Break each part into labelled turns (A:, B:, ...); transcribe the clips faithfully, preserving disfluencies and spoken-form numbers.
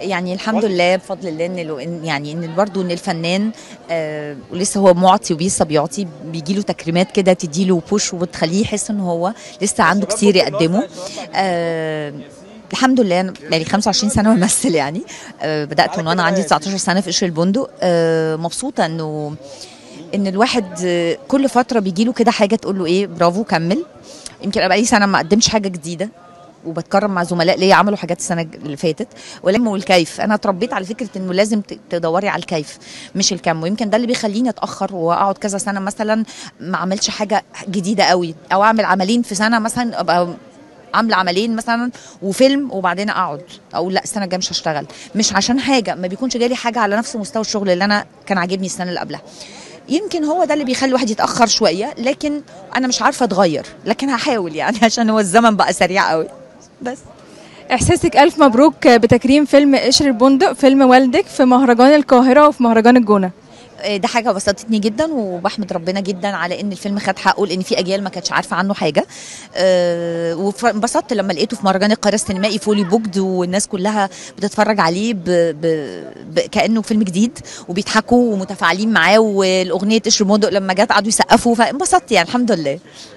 A: يعني الحمد لله بفضل الله ان لو إن يعني ان برضه ان الفنان آه ولسه هو معطي ولسه بيعطي، بيجي له تكريمات كده تدي له بوش وتخليه يحس ان هو لسه عنده كتير يقدمه. آه الحمد لله انا بقالي خمسة وعشرين سنه بمثل يعني. آه بدات من وانا عندي تسعتاشر سنه في قشر البندق. آه مبسوطه انه ان الواحد آه كل فتره بيجي له كده حاجه تقول له ايه برافو كمل. يمكن انا بقالي سنه ما قدمتش حاجه جديده، وبتكرم مع زملاء ليا عملوا حاجات السنه اللي فاتت. ولكن والكيف انا اتربيت على فكره انه لازم تدوري على الكيف مش الكم، ويمكن ده اللي بيخليني اتاخر واقعد كذا سنه مثلا ما اعملش حاجه جديده قوي، او اعمل عملين في سنه مثلا، ابقى عامله عملين مثلا وفيلم وبعدين اقعد اقول لا السنه الجايه مش هشتغل، مش عشان حاجه ما بيكونش جالي حاجه على نفس مستوى الشغل اللي انا كان عاجبني السنه اللي قبلها. يمكن هو ده اللي بيخلي الواحد يتاخر شويه، لكن انا مش عارفه اتغير، لكن هحاول يعني عشان هو الزمن بقى سريع قوي. بس
B: احساسك الف مبروك بتكريم فيلم قشر البندق، فيلم والدك، في مهرجان القاهره وفي مهرجان الجونه.
A: ده حاجه بسطتني جدا، وبحمد ربنا جدا على ان الفيلم خد حقه، لان في اجيال ما كانتش عارفه عنه حاجه. أه وانبسطت لما لقيته في مهرجان القاهره السينمائي فولي بوكد، والناس كلها بتتفرج عليه ب... ب... ب... كانه فيلم جديد، وبيضحكوا ومتفاعلين معاه، والاغنيه قشر البندق لما جت قعدوا يسقفوا، فانبسطت يعني الحمد لله.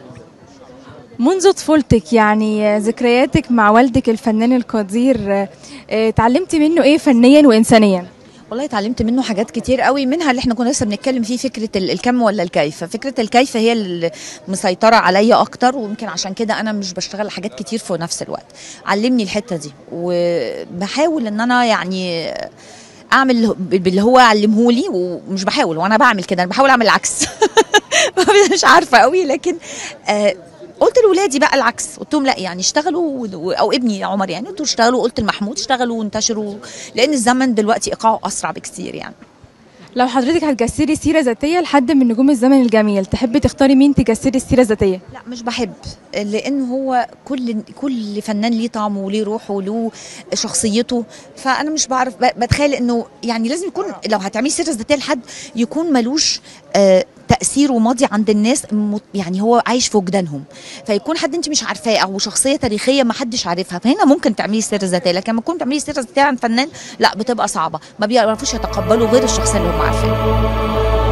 B: منذ طفولتك يعني ذكرياتك مع والدك الفنان القدير، اتعلمتي منه ايه فنيا وانسانيا؟
A: والله اتعلمت منه حاجات كتير قوي، منها اللي احنا كنا لسه بنتكلم فيه، فكره الكم ولا الكيف. فكره الكيف هي اللي مسيطره عليا اكتر، ويمكن عشان كده انا مش بشتغل حاجات كتير في نفس الوقت. علمني الحته دي، وبحاول ان انا يعني اعمل باللي هو علمهولي، ومش بحاول وانا بعمل كده، انا بحاول اعمل العكس. مش عارفه قوي، لكن آه قلت لولادي بقى العكس، قلت لهم لا يعني اشتغلوا، او ابني عمر يعني قلت له اشتغلوا، قلت لمحمود اشتغلوا وانتشروا، لان الزمن دلوقتي ايقاعه اسرع بكثير يعني.
B: لو حضرتك هتجسدي سيره ذاتيه لحد من نجوم الزمن الجميل، تحبي تختاري مين تجسدي السيره الذاتيه؟
A: لا مش بحب، لان هو كل كل فنان ليه طعمه وليه روحه وليه شخصيته، فانا مش بعرف، بتخيل انه يعني لازم يكون لو هتعملي سيره ذاتيه لحد يكون ملوش آه تأثير وماضي عند الناس، يعني هو عايش في وجدانهم، فيكون حد انت مش عارفاه او شخصيه تاريخيه ما حدش عارفها، فهنا ممكن تعملي سيره ذاتيه. لكن لما تكون تعملي سيره ذاتيه عن فنان لا بتبقى صعبه، ما بيعرفوش يتقبلوا غير الشخصيه اللي هم عارفينها.